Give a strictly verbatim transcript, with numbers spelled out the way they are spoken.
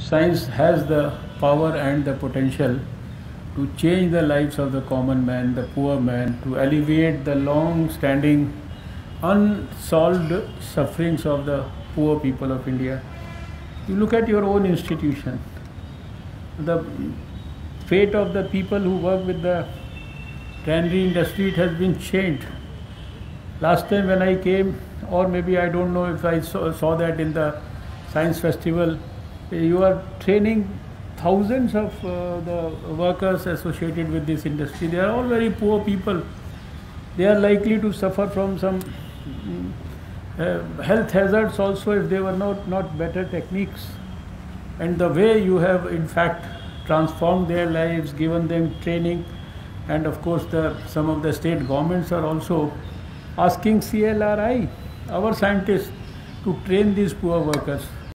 science has the power and the potential to change the lives of the common man, the poor man, to alleviate the long-standing unsolved sufferings of the poor people of India. You look at your own institution, the fate of the people who work with the tannery industry, it has been changed. Last time when I came, or maybe I don't know if I saw, saw that in the science festival, you are training thousands of uh, the workers associated with this industry. They are all very poor people. They are likely to suffer from some uh, health hazards also if they were not, not better techniques. And the way you have in fact transformed their lives, given them training, and of course the, some of the state governments are also asking C L R I, our scientists, to train these poor workers.